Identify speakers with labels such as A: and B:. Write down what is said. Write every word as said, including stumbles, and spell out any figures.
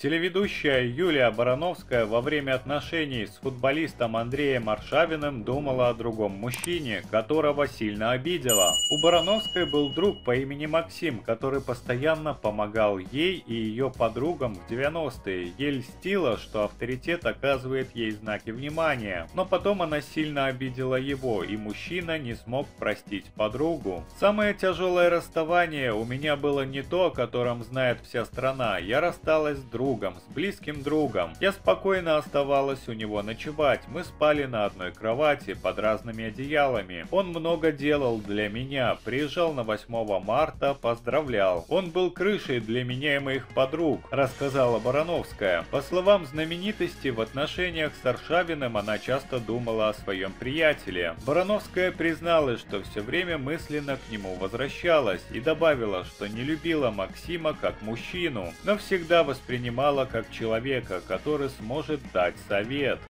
A: Телеведущая Юлия Барановская во время отношений с футболистом Андреем Аршавиным думала о другом мужчине, которого сильно обидела. У Барановской был друг по имени Максим, который постоянно помогал ей и ее подругам в девяностые. Ей льстило, что авторитет оказывает ей знаки внимания. Но потом она сильно обидела его, и мужчина не смог простить подругу. Самое тяжелое расставание у меня было не то, о котором знает вся страна. Я рассталась с другом. С близким другом. Я спокойно оставалась у него ночевать. Мы спали на одной кровати под разными одеялами. Он много делал для меня. Приезжал на восьмое марта, поздравлял. Он был крышей для меня и моих подруг, рассказала Барановская. По словам знаменитости, в отношениях с Аршавиным она часто думала о своем приятеле. Барановская призналась, что все время мысленно к нему возвращалась и добавила, что не любила Максима как мужчину, но всегда воспринимала как человека, который сможет дать совет.